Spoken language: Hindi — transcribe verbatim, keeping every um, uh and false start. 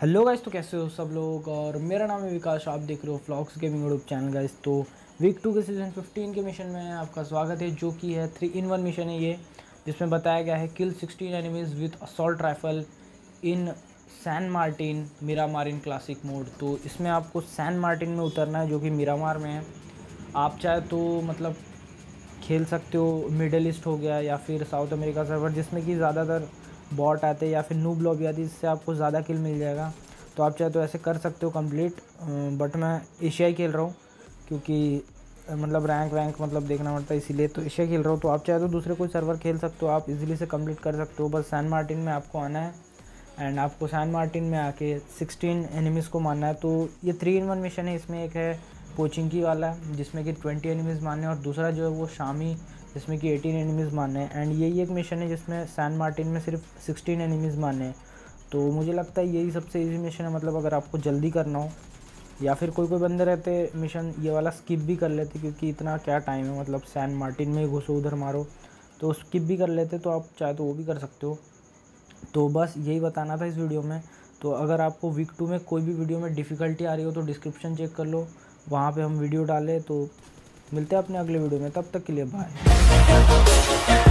हेलो गाइस, तो कैसे हो सब लोग। और मेरा नाम है विकास, आप देख रहे हो Flox gaming YouTube channel. Guys तो वीक टू के सीज़न फिफ्टीन के मिशन में आपका स्वागत है, जो कि है थ्री इन वन मिशन है ये, जिसमें बताया गया है kill sixteen enemies with assault rifle in San Martin Miramar in classic mode. तो इसमें आपको सैन मार्टिन में उतरना है, जो कि मिरामार में है। आप चाहे तो मतलब खेल सकते हो, मिडल ईस्ट हो गया या फिर साउथ अमेरिका सर्वर, जिसमें कि ज़्यादातर बॉट आते हैं या फिर नूब लॉबी आती है, जिससे आपको ज़्यादा किल मिल जाएगा। तो आप चाहे तो ऐसे कर सकते हो कंप्लीट। बट मैं एशिया ही खेल रहा हूँ, क्योंकि अ, मतलब रैंक वैंक मतलब देखना पड़ता है, इसीलिए तो एशिया खेल रहा हूँ। तो आप चाहे तो दूसरे कोई सर्वर खेल सकते हो, आप इजीली से कंप्लीट कर सकते हो। बस सैन मार्टिन में आपको आना है एंड आपको सैन मार्टिन में आके सिक्सटीन एनिमीज़ को मारना है। तो ये थ्री इन वन मिशन है। इसमें एक है पोचिंकी वाला, जिसमें कि ट्वेंटी एनिमीज़ मारने हैं, और दूसरा जो है वो शामी, जिसमें कि एटीन एनिमीज़ मारने हैं। एंड यही एक मिशन है जिसमें सैन मार्टिन में सिर्फ सिक्सटीन एनिमीज़ मारने हैं। तो मुझे लगता है यही सबसे ईजी मिशन है, मतलब अगर आपको जल्दी करना हो, या फिर कोई कोई बंदे रहते मिशन ये वाला स्किप भी कर लेते, क्योंकि इतना क्या टाइम है, मतलब सैन मार्टिन में ही घुसो उधर मारो, तो स्किप भी कर लेते। तो आप चाहे तो वो भी कर सकते हो। तो बस यही बताना था इस वीडियो में। तो अगर आपको वीक टू में कोई भी वीडियो में डिफ़िकल्टी आ रही हो तो डिस्क्रिप्शन चेक कर लो, वहाँ पे हम वीडियो डालें। तो मिलते हैं अपने अगले वीडियो में, तब तक के लिए बाय।